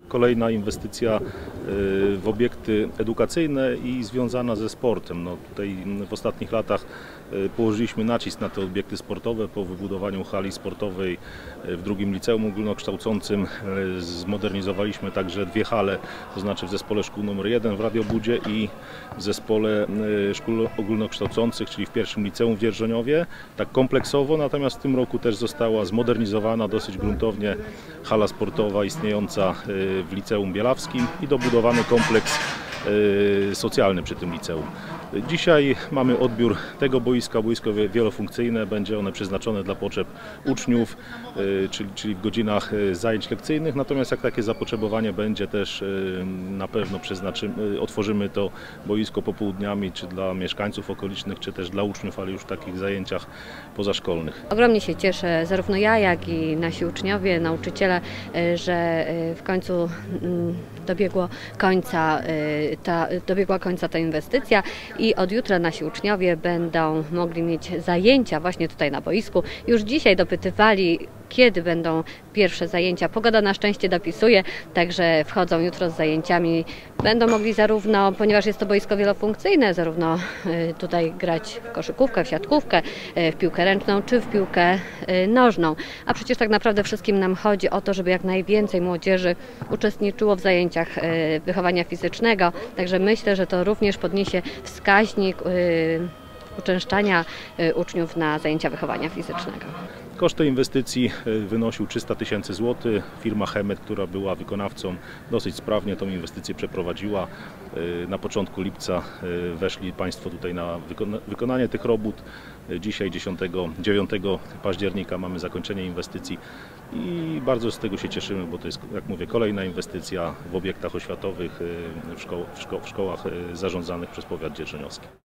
Kolejna inwestycja w obiekty edukacyjne i związana ze sportem. Tutaj w ostatnich latach położyliśmy nacisk na te obiekty sportowe. Po wybudowaniu hali sportowej w drugim liceum ogólnokształcącym zmodernizowaliśmy także dwie hale, to znaczy w zespole szkół nr 1 w Radiobudzie i w zespole szkół ogólnokształcących, czyli w pierwszym liceum w Dzierżoniowie, tak kompleksowo. Natomiast w tym roku też została zmodernizowana dosyć gruntownie hala sportowa istniejąca w liceum bielawskim i dobudowany kompleks socjalny przy tym liceum. Dzisiaj mamy odbiór tego boiska, boisko wielofunkcyjne, będzie one przeznaczone dla potrzeb uczniów, czyli w godzinach zajęć lekcyjnych, natomiast jak takie zapotrzebowanie będzie, też na pewno otworzymy to boisko popołudniami, czy dla mieszkańców okolicznych, czy też dla uczniów, ale już w takich zajęciach pozaszkolnych. Ogromnie się cieszę, zarówno ja, jak i nasi uczniowie, nauczyciele, że w końcu dobiegła końca ta inwestycja i od jutra nasi uczniowie będą mogli mieć zajęcia właśnie tutaj na boisku. Już dzisiaj dopytywali, kiedy będą pierwsze zajęcia. Pogoda na szczęście dopisuje, także wchodzą jutro z zajęciami. Będą mogli zarówno, ponieważ jest to boisko wielofunkcyjne, zarówno tutaj grać w koszykówkę, w siatkówkę, w piłkę ręczną czy w piłkę nożną. A przecież tak naprawdę wszystkim nam chodzi o to, żeby jak najwięcej młodzieży uczestniczyło w zajęciach wychowania fizycznego. Także myślę, że to również podniesie wskaźnik uczęszczania uczniów na zajęcia wychowania fizycznego. Koszt tej inwestycji wynosił 300 000 złotych. Firma Chemet, która była wykonawcą, dosyć sprawnie tą inwestycję przeprowadziła. Na początku lipca weszli Państwo tutaj na wykonanie tych robót. Dzisiaj 9 października mamy zakończenie inwestycji i bardzo z tego się cieszymy, bo to jest, jak mówię, kolejna inwestycja w obiektach oświatowych w szkołach zarządzanych przez powiat dzierżoniowski.